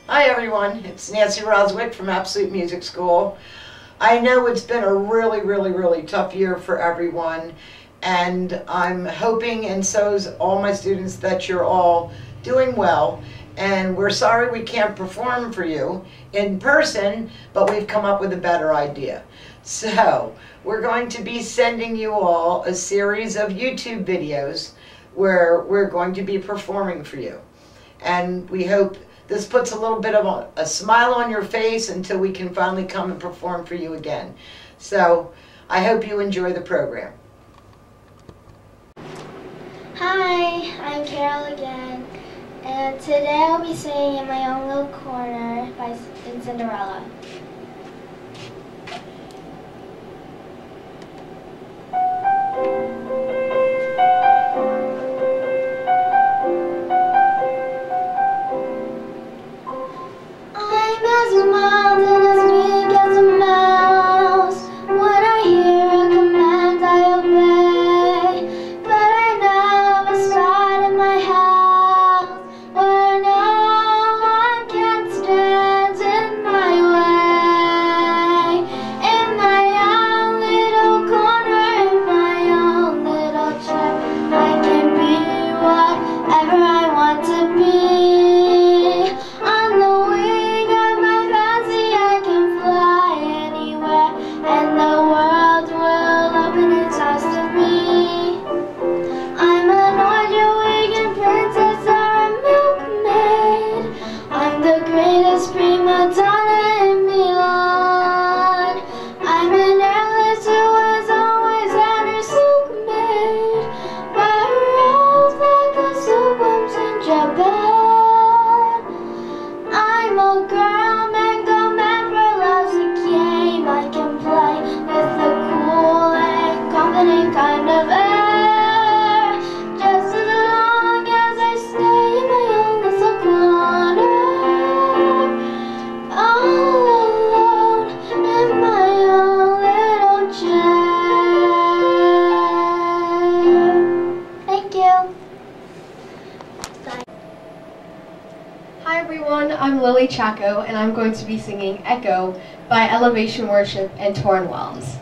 Hi everyone, it's Nancy Roswick from Absolute Music School. I know it's been a really tough year for everyone, and I'm hoping, and so is all my students, that you're all doing well. And we're sorry we can't perform for you in person, but we've come up with a better idea. So we're going to be sending you all a series of YouTube videos where we're going to be performing for you. And we hope this puts a little bit of a smile on your face until we can finally come and perform for you again. So I hope you enjoy the program. Hi, I'm Carol again, and today I'll be singing in my own little corner in Cinderella. Hi everyone, I'm Lilly and I'm going to be singing Echo by Elevation Worship and Torn Wells.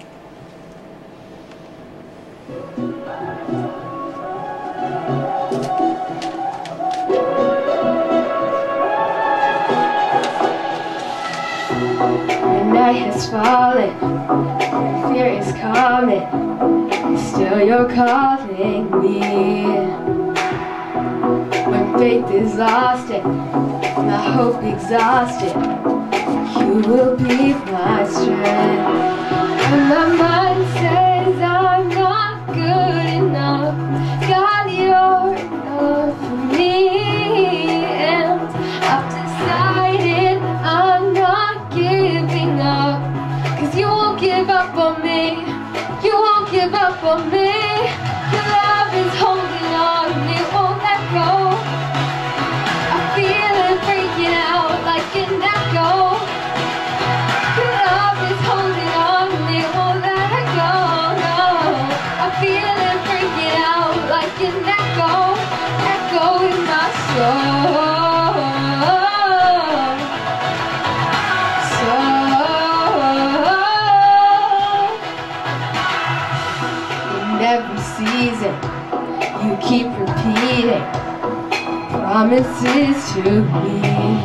When night has fallen, when fear is coming, still you're calling me. When faith is lost and my hope exhausted, you will be my strength. When my mind says I'm not good enough, God, you're enough for me. And I've decided I'm not giving up, 'cause you won't give up on me. You won't give up on me. Your love is holding on, it won't let go. I feel it breaking out like an echo. Your love is holding on, it won't let go. No, I feel it breaking out like an echo, echo in my soul. Every season you keep repeating promises to me.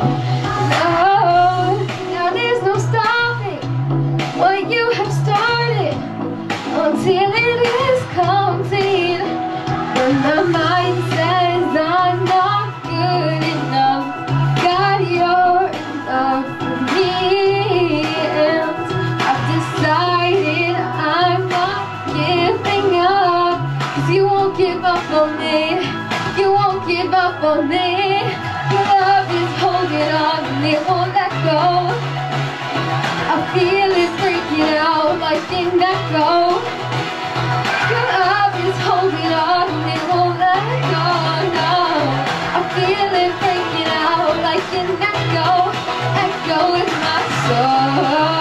No, now there's no stopping what you have started until it is complete. When my mind says I'm not good enough, God, you're enough for me. And I've decided I'm not giving up, 'cause you won't give up on me. You won't give up on me. Your love is holding on and it won't let go. I feel it breaking out like an echo. Your love is holding on and it won't let go. No, I feel it breaking out like an echo, echo in my soul.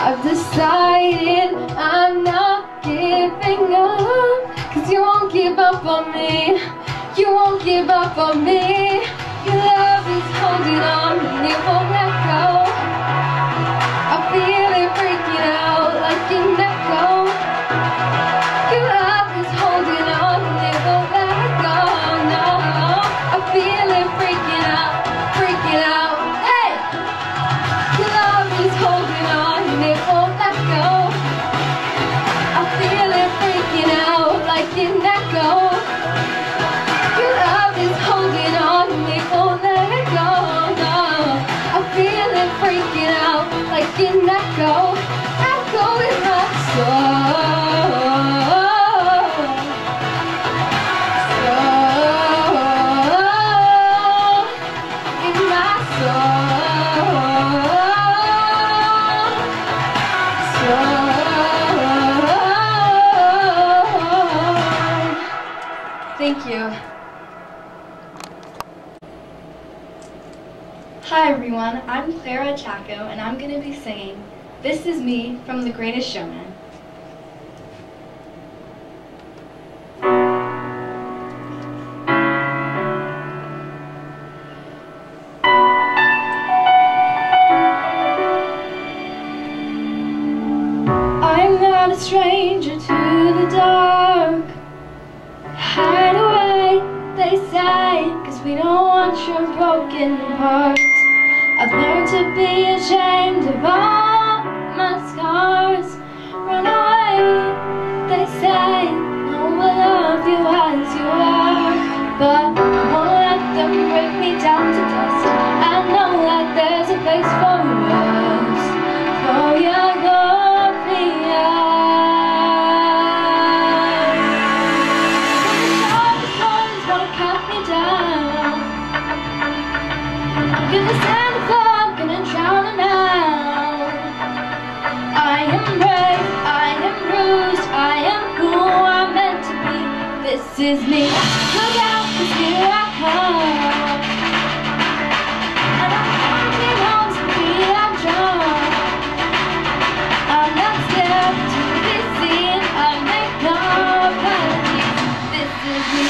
I've decided I'm not giving up, 'cause you won't give up on me. You won't give up on me. Your love is holding on and it won't let go. I feel it breaking out like an echo. Your love is holding on and it won't let go. No, I feel it breaking out, breaking out. Hey! Your love is holding on and it won't let go. I feel it breaking out like an echo. Your love is holding on and it won't let go. No, I feel it breaking out like an echo. Echo in my soul. In my soul. Thank you. Hi everyone, I'm Clara and I'm going to be singing This Is Me from The Greatest Showman. I'm not a stranger to the dark. Hide away, they say, 'cause we don't want your broken parts. I've learned to be ashamed of all my scars. Run away, they say, no one will love you as you are. But I won't let them break me down to dust. I know that there's a place for us, for your glory. When the sharpest ones wanna cut me down, I'm gonna stand above, I'm gonna drown them out. I am brave, I am bruised, I am who I'm meant to be. This is me. Look out, 'cause here I come. And I'm holding on to be undone. I'm not scared to be seen, I make no apologies. This is me.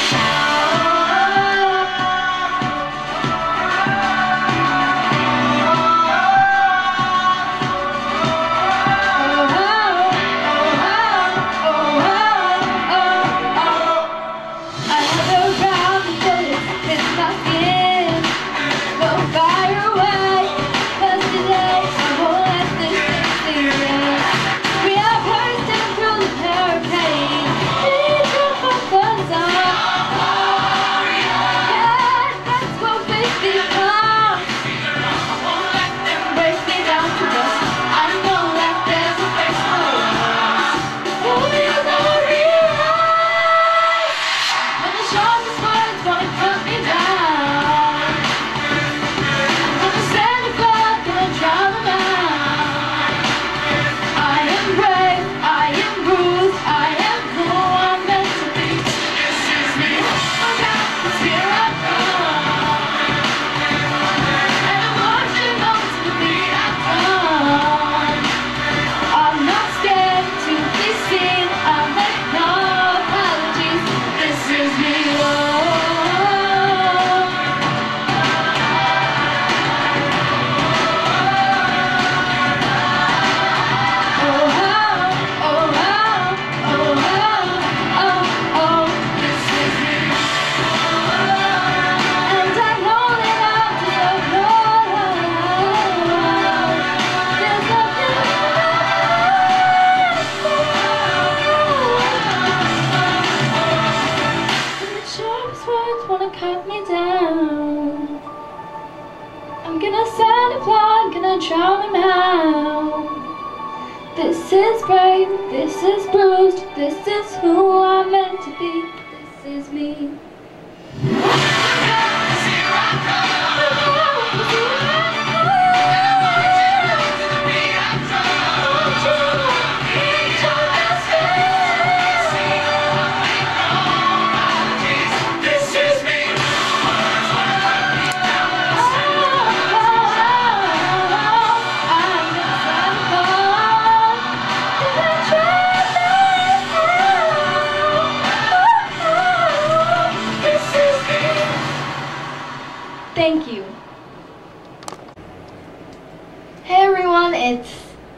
This is brave, this is bruised, this is who I'm meant to be, this is me.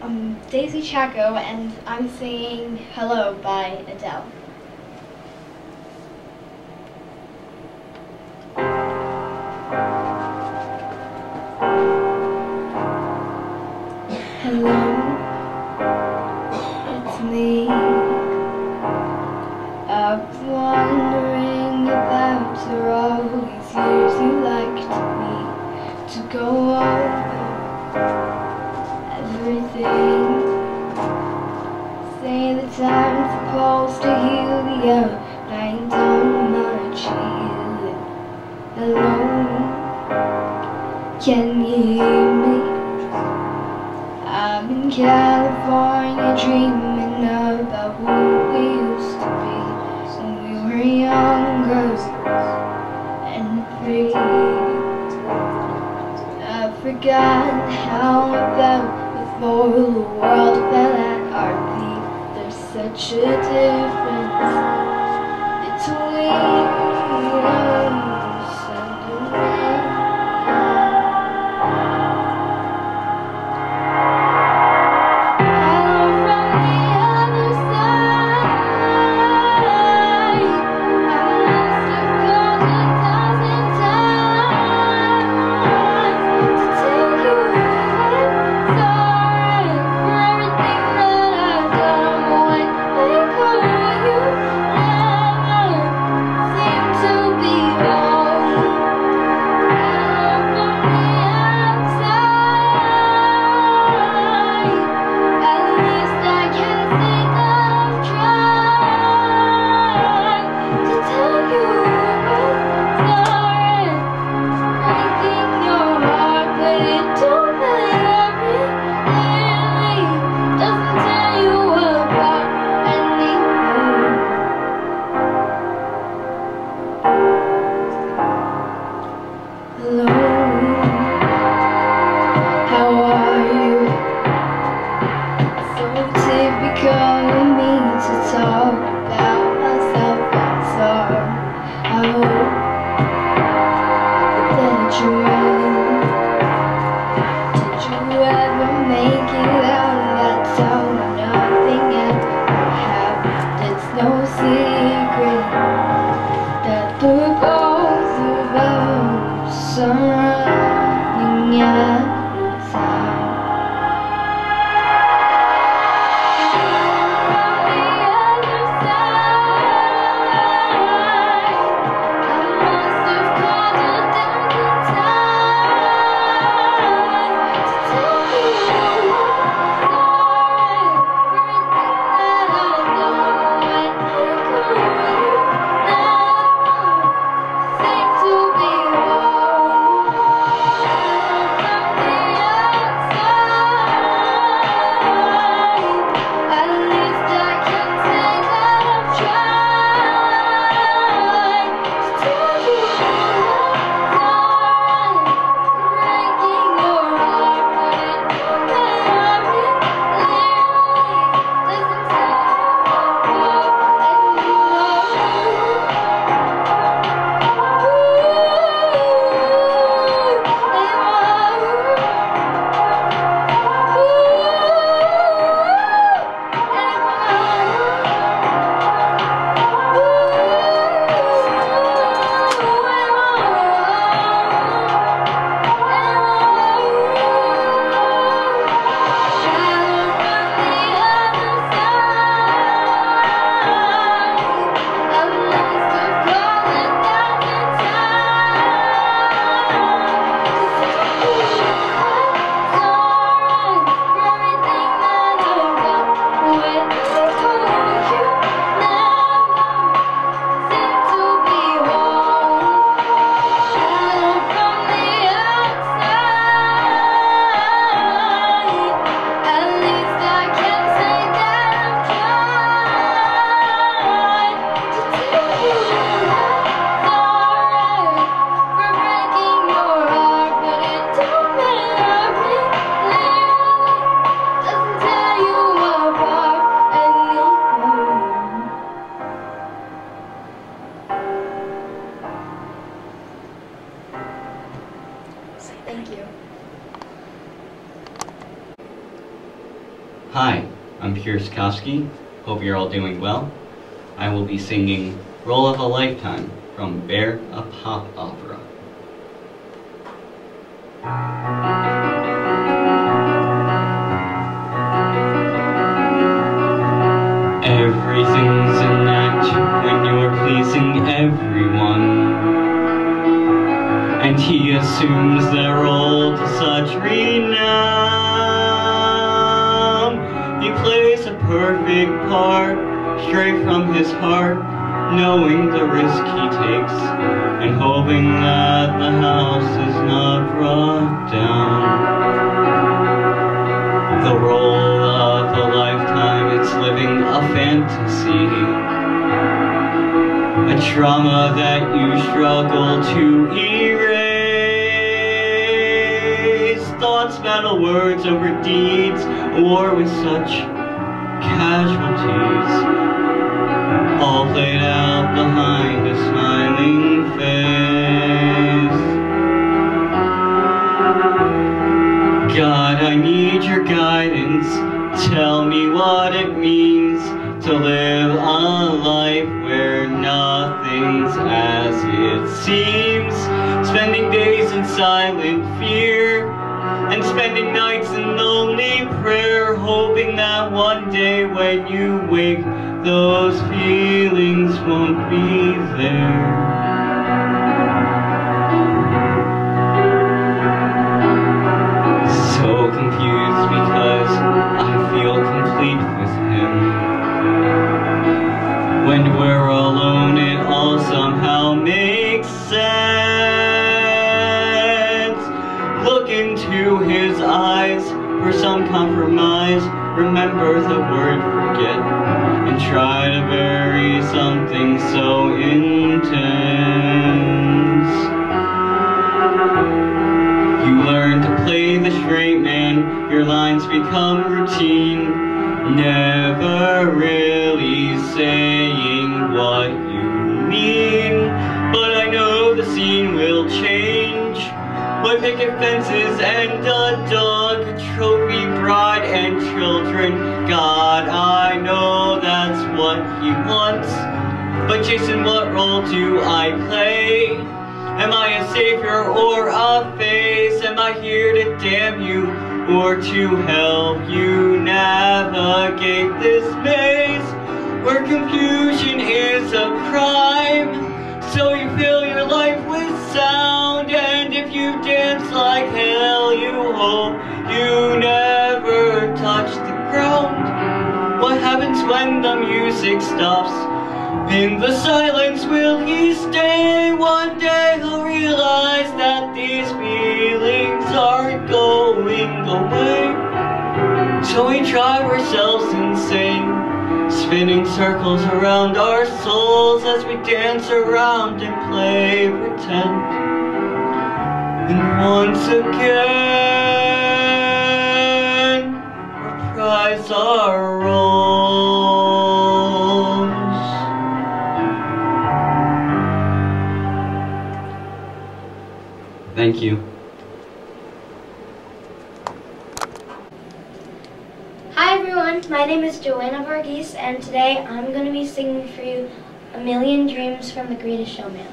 I'm Daisy Chaco, and I'm singing Hello by Adele. Hello, it's me. I was wondering about all these years you liked me to go over everything. Say the time's supposed to heal you, but I ain't done much healing. Hello, can you hear me? I'm in California dreaming about who we used to be when we were younger and free. I've forgotten how I felt before the world fell at our feet. There's such a difference between us and me. Hi, I'm Pierce Kowski. Hope you're all doing well. I will be singing Role of a Lifetime from Bear, a Pop Opera. Everything's an act when you're pleasing everyone, and he assumes their role to such renown. He plays a perfect part, straight from his heart, knowing the risk he takes, and hoping that the house is not brought down. The role of a lifetime, it's living a fantasy, a trauma that you struggle to erase. Thoughts battle words over deeds, a war with such casualties, all played out behind a smiling face. God, I need your guidance. Tell me what it means to live a life where nothing's as it seems. Spending days in silent fear, and spending nights in lonely prayer, hoping that one day when you wake, those feelings won't be there. So confused because I feel complete with him. When we're alone, it all somehow makes sense. Look into his eyes for some compromise. Remember the word forget, and try to bury something so intense. You learn to play the straight man, your lines become routine, never really saying what you mean. But I know the scene will change. But picket fences and a dog, a trophy bride and children. God, I know that's what he wants. But Jason, what role do I play? Am I a savior or a face? Am I here to damn you or to help you navigate this maze where confusion is a crime? So you fill your life with sound, and if you dance like hell, you hope you never touch the ground. What happens when the music stops? In the silence, will he stay? One day he'll realize that these feelings aren't going away. So we drive ourselves insane, spinning circles around our souls as we dance around and play pretend. And once again, reprise our roles. Thank you. Hi everyone, my name is Joanna, and today I'm going to be singing for you A Million Dreams from The Greatest Showman.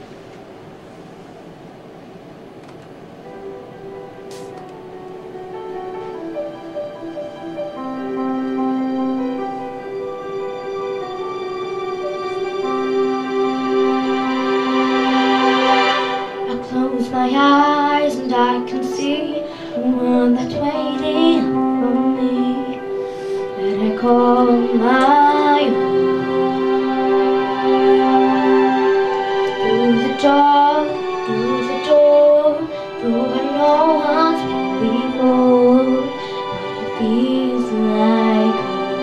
I close my eyes and I can see the world that's waiting for me. That I call my own. Through the dark, through I know once before, but it feels like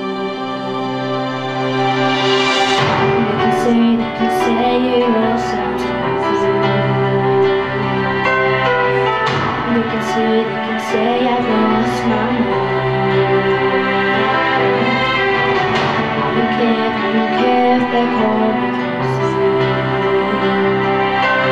home. They can say it all sounds easy. They can say I've lost my mind. I don't care if they call me crazy.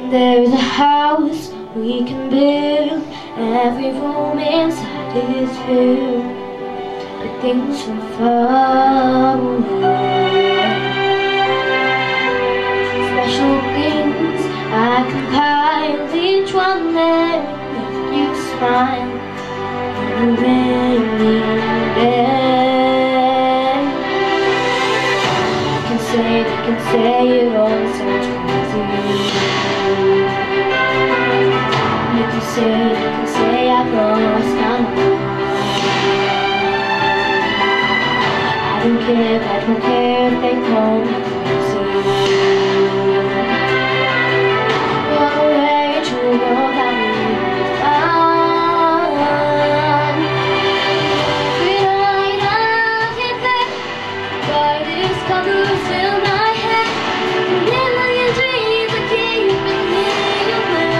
There's a house we can build, every room inside is filled with things from far away. Special things I compiled, each one there make you smile on a rainy day. They can say it all sounds crazy. You can say I've lost my mind. I don't care if they call me crazy. What a way to know that we found. Every night I get back by this colors in my head. A million dreams are keeping me away.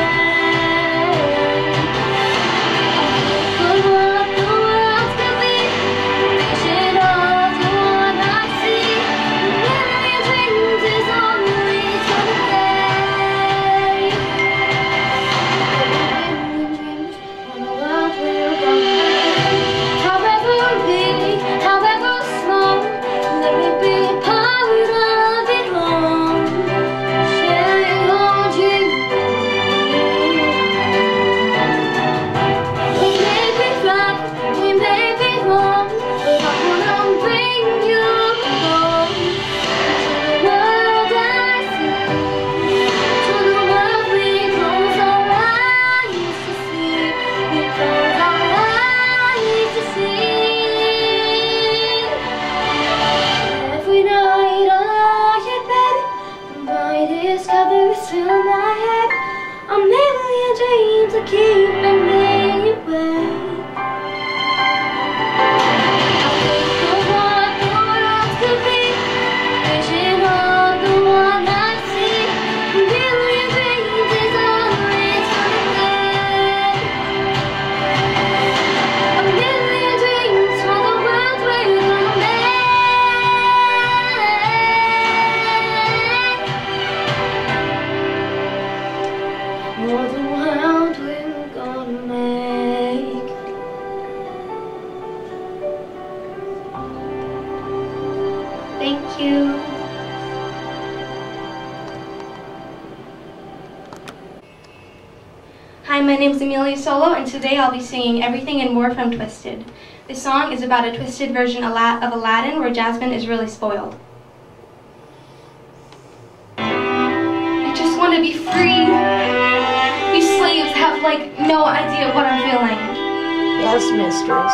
Keeping me away. I think of what the world could be, vision of the one I see. A million dreams is all it's gonna take. A million dreams for the world we're gonna make. For the world we're gonna make. Thank you. Hi, my name is Amelia Solo, and today I'll be singing Everything and More from Twisted. This song is about a twisted version of Aladdin where Jasmine is really spoiled. I just want to be free. We slaves have, like, no idea what I'm feeling. Yes, mistress.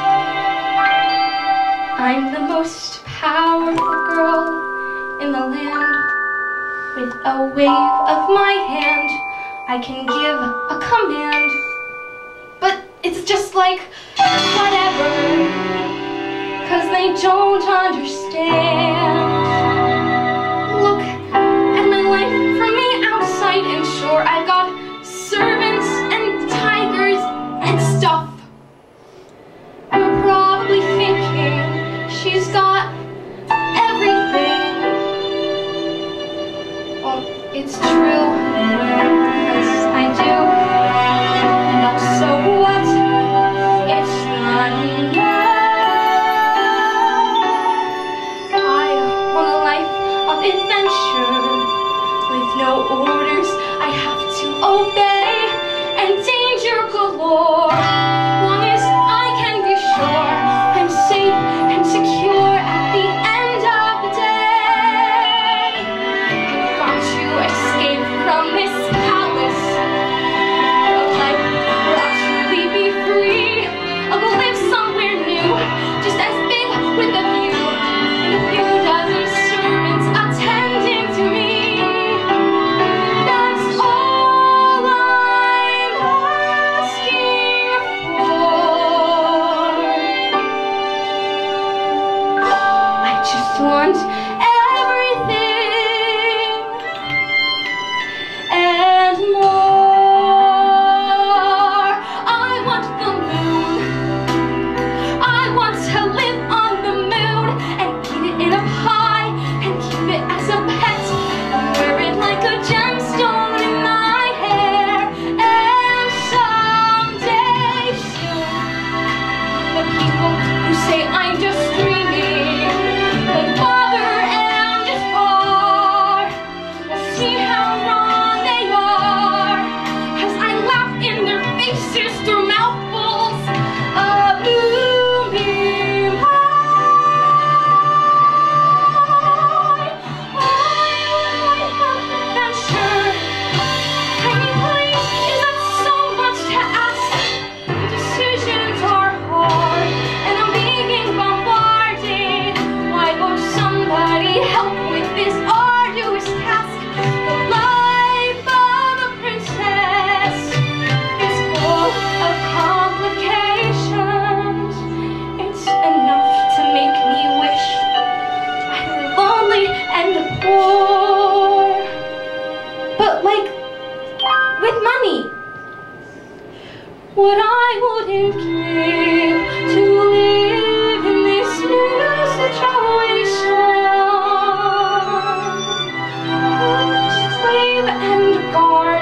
I'm the most powerful girl in the land. With a wave of my hand, I can give a command. But it's just like, whatever, 'cause they don't understand. Look at my life from the outside, and sure, I've got servants and tigers and stuff. You're probably thinking she's got everything. Well, it's true, 'cause I do. But so what? It's not enough. I want a life of adventure with no orders I have to obey, and danger galore. Long as I can be sure I'm safe and secure at the end of the day. I've got to escape from this palace of life where I'll truly be free. I'll go live somewhere new, just as big with a view, and a few dozen servants attending to me. That's all I'm asking for. I just want everything and more. I want the moon. I want to live on the moon and eat it in a pie and keep it as a pet and wear it like a gemstone in my what I wouldn't give to live in this new situation. Slave and guard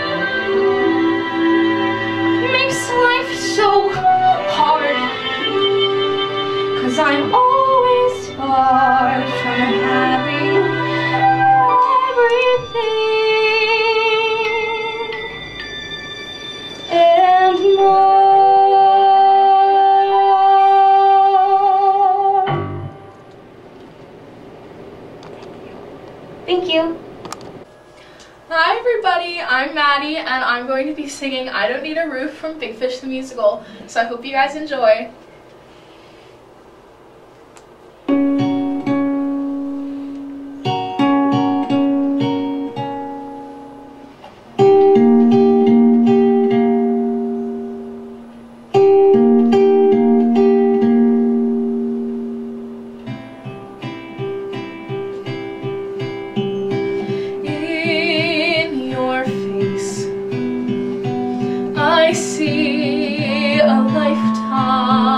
makes life so hard, 'cause I'm always far from having everything and more. Thank you. Hi everybody, I'm Maddie and I'm going to be singing I Don't Need a Roof from Big Fish the Musical, so I hope you guys enjoy. I see a lifetime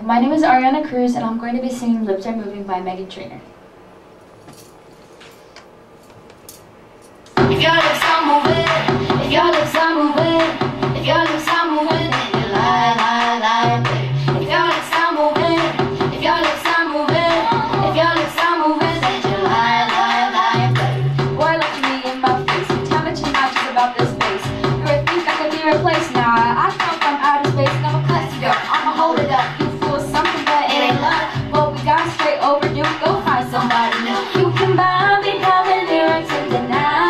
My name is Arrianna Cruz, and I'm going to be singing Lips Are Moving by Megan Trainor. If your lips are moving, if your lips are moving, if your lips are moving, then you lie, lie, lie, babe. If your lips are moving, if your lips are moving, if your lips are moving, then you lie, lie, lie, babe. Boy, look me in my face. You tell me too much about this face. You would think I could be replaced. Nah, I come from outer space, and I'm a classy girl. I'ma hold it up. You fool something, but it ain't love. But we got straight overdue. Go find somebody new. You can buy me coming lyrics and deny.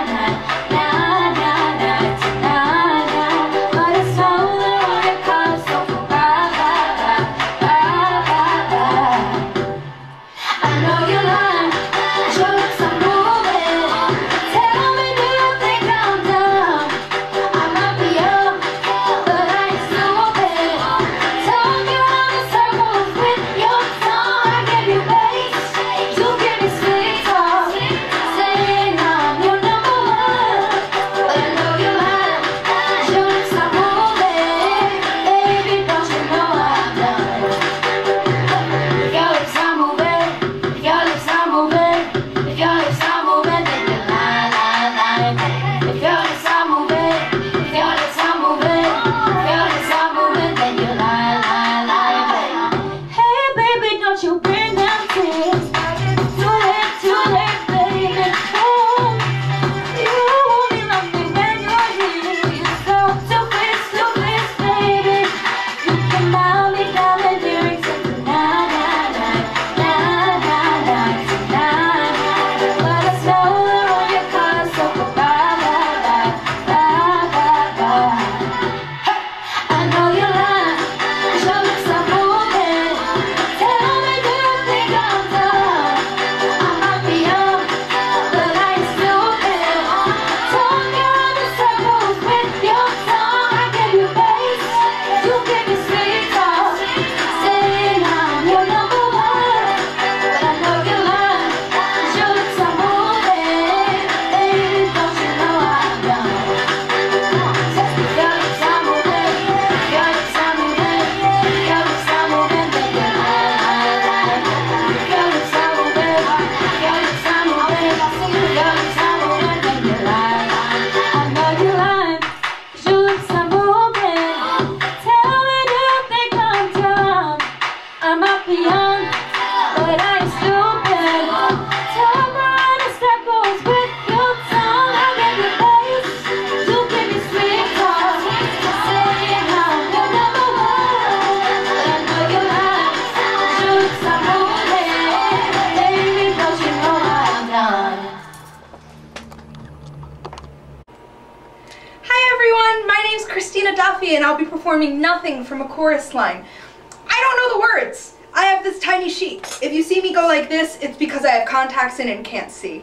Cristina and I'll be performing Nothing from a chorus line. I don't know the words. I have this tiny sheet. If you see me go like this, it's because I have contacts in and can't see.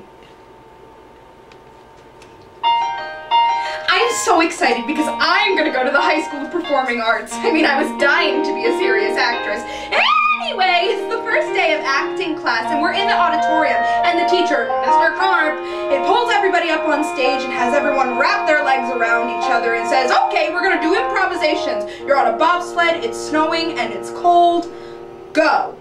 I'm so excited because I'm gonna go to the High School of Performing Arts. I mean, I was dying to be a serious actress. Anyway, it's the first day of acting class and we're in the auditorium and the teacher, Mr. Carp, it pulls everybody up on stage and has everyone wrap their legs around each other and says, okay, we're gonna do improvisations. You're on a bobsled, it's snowing and it's cold. Go.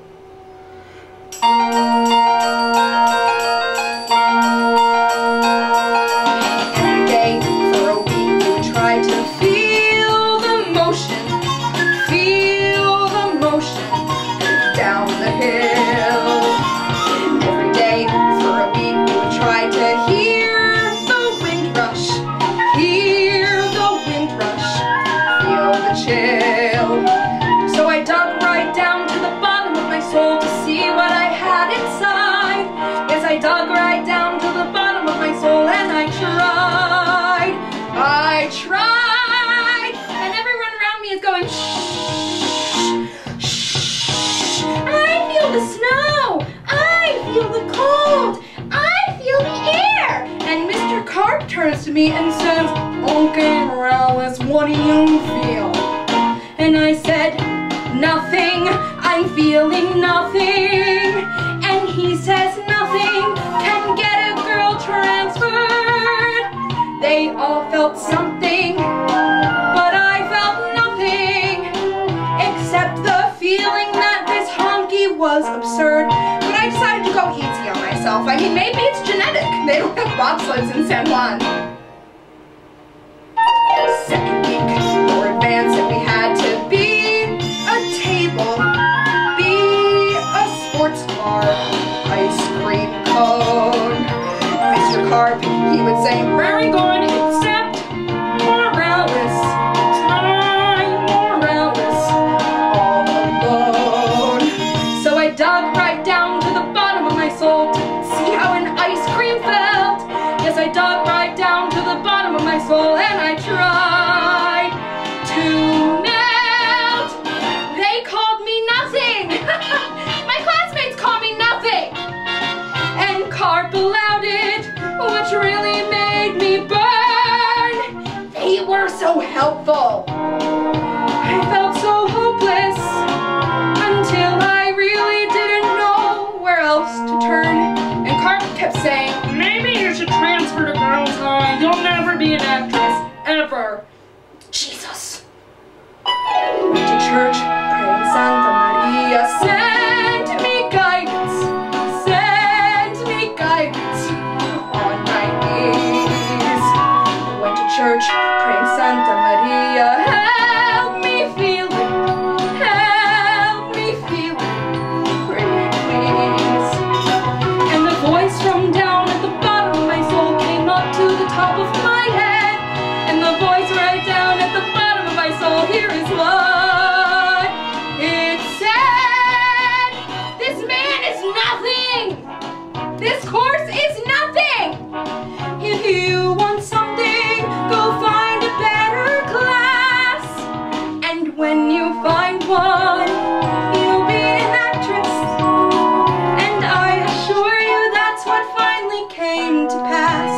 Every day for a week you try to feel the motion down the hill. Every day for a week you try to hear the wind rush, feel the chill. So I dug right down to the bottom of my soul to see what I had inside. Yes, I dug right down to the bottom of my soul and I tried, and everyone around me is going shh, shh. I feel the snow, I feel the cold, I feel the air. And Mr. Carp turns to me and says, okay, Morales, what do you feel? And I said, nothing, I'm feeling nothing. And he says, nothing can get a girl transferred. They all felt something, but I felt nothing except the feeling bobsleds in San Juan. Second week, more advanced, and we had to be a table, be a sports car, ice cream cone. Mr. Carp, he would say, very good, except Morales, try Morales, all alone. So I dug right down to the bottom of my soul to see how an ice cream felt. Yes, I dug right down to the bottom of my soul, and I tried to melt. They called me nothing. My classmates called me nothing. And Carp allowed it, which really made me burn. They were so helpful. I felt so hopeless until I really didn't know where else to turn. And Carp kept saying, maybe you should transfer to Girls High. You'll never be an actress, ever. Jesus. Went to church, praying Santa Maria, send me guidance, send me guidance on my knees. Went to church, praying Santa Maria, help me feel it, pretty please. And the voice from down at the bottom of my soul came up to the top of my head. And the voice right down at the bottom of my soul, here is what it said. This man is nothing. This course is nothing. If you want something, go find a better class. And when you find one, you'll be an actress. And I assure you that's what finally came to pass.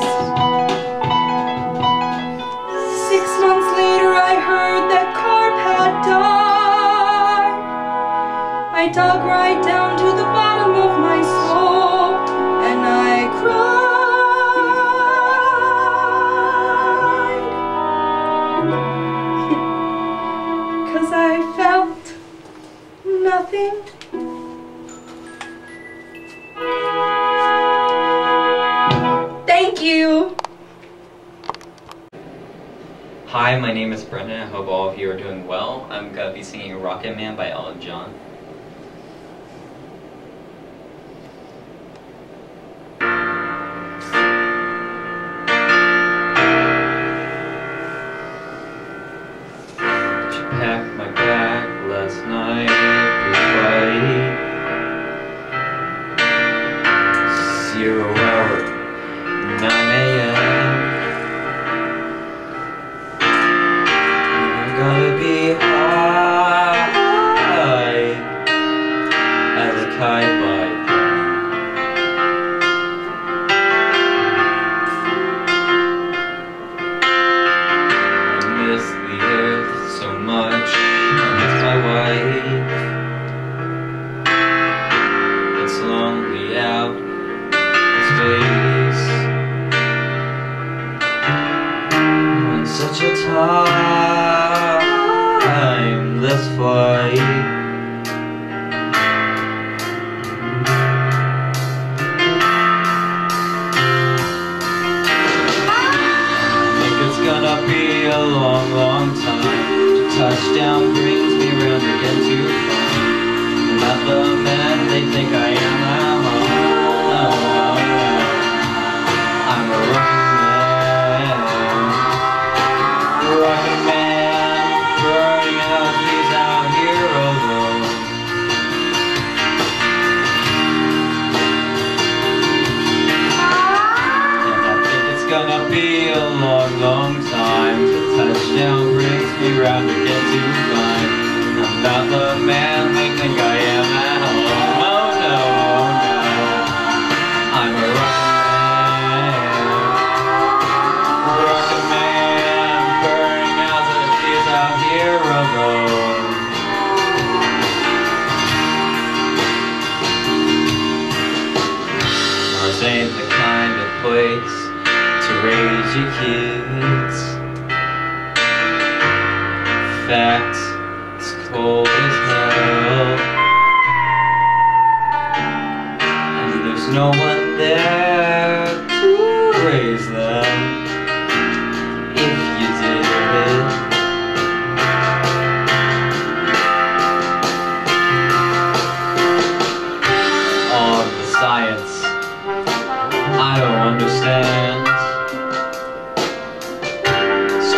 6 months later I heard that Carp had died. I dug right down to the bottom of my soul, and I cried. 'Cause I felt nothing. Thank you. Hi, my name is Brendan. I hope all of you are doing well. I'm going to be singing Rocket Man by Elton John. Packed my bag last night before 0 hour, 9 a.m. I'm gonna be high as a kite by I miss the earth so much. I miss my wife. It's lonely out in space. On such a timeless flight. Gonna be a long, long time. Touchdown brings me round again to find not the man they think I am. I'm a rocket man, burning out, he's out here alone. And I think it's gonna be a long, long time till touchdown brings me round again to find I'm not the man they think I am at home. Oh no, oh no, I'm a rocket man, burning out as he's out here alone. Mars ain't the kind of place to raise your kids. In fact, it's cold as hell, and there's no one there to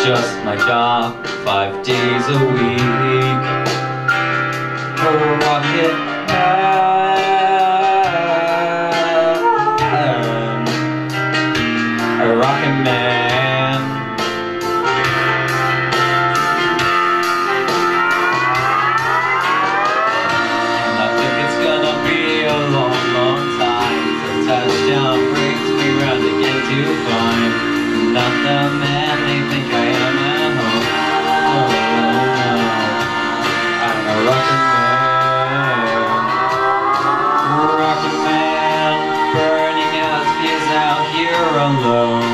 just my job, 5 days a week. A rocket man, a rocket man. And I think it's gonna be a long, long time till touchdown brings me round again to find not the man they think I am at home. Oh no, I'm a rocket man, burning out fuse out here alone.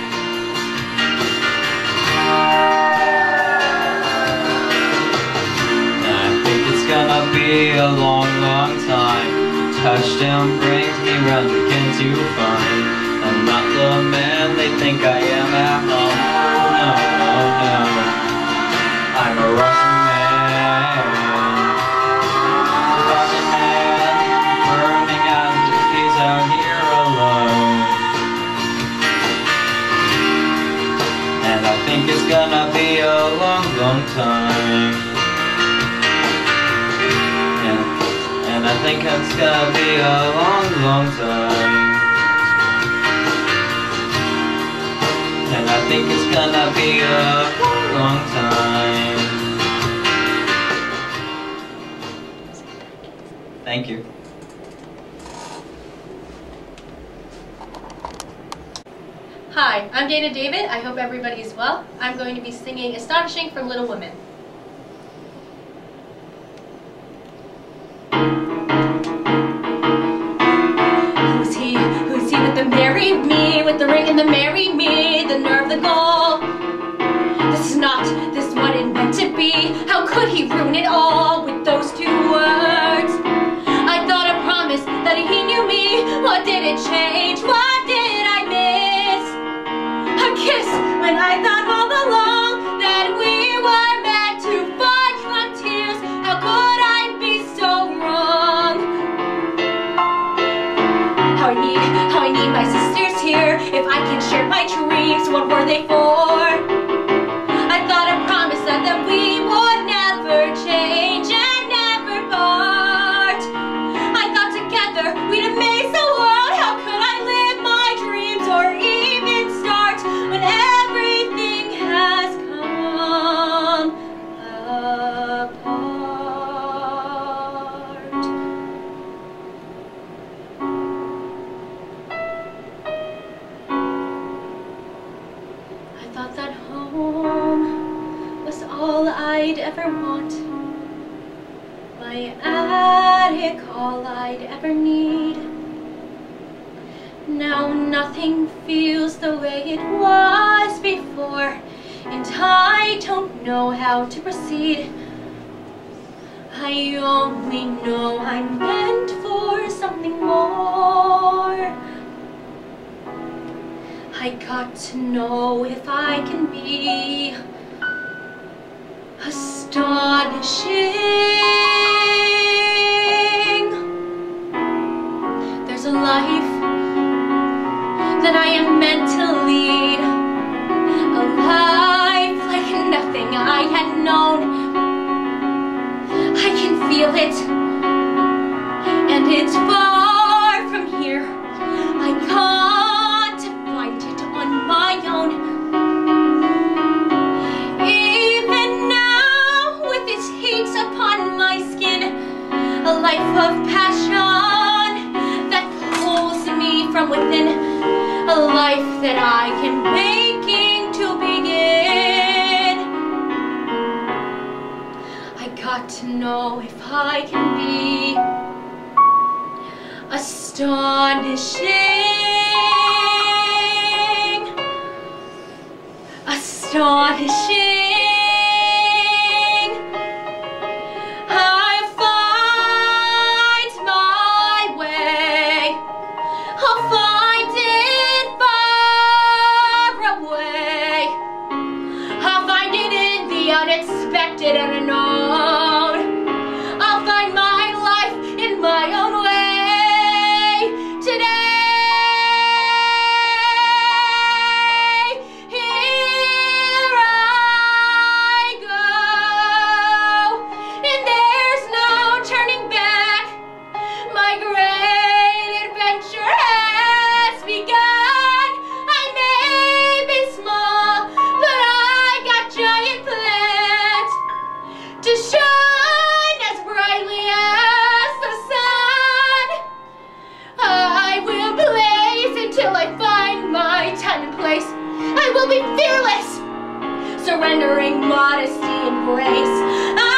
I think it's gonna be a long, long time. Touchdown brings me round again to find I'm not the man they think I am at home. No, no, no, I'm a rocket man, burning out the fuse out here alone. And I think it's gonna be a long, long time. And I think it's gonna be a long, long time. And I think it's gonna be a long, long time. Thank you. Hi, I'm Dana David. I hope everybody is well. I'm going to be singing Astonishing from Little Women. Who's he with the marry me, with the ring and the marry me, the nerve, the goal? This is not this what it meant to be. How could he ruin it all with those 2 words? I thought I promised that he knew me. What did it change? What did I miss? A kiss when I thought all along that we were meant to fight frontiers. How could I be so wrong? How I need my sisters here. If I can share my dreams, what were they for? I thought I promised that we would never change and never part. I thought together we'd amaze the world. How could I live my dreams or even start when everything has come apart? I thought that home was all I'd ever want, my attic all I'd ever need. Now nothing feels the way it was before, and I don't know how to proceed. I only know I'm meant for something more. I got to know if I can be astonishing. There's a life that I am meant to lead, a life like nothing I had known. I can feel it, and it's far from here. I got to find it on my own. Even now, with its heat upon my skin, a life of passion that pulls me from within, a life that I can making to begin. I got to know if I can be astonishing, astonishing. I'll find my way. I'll find it far away. I'll find it in the unexpected and unknown. I'll find my life in my own way today. Here I surrendering modesty and grace.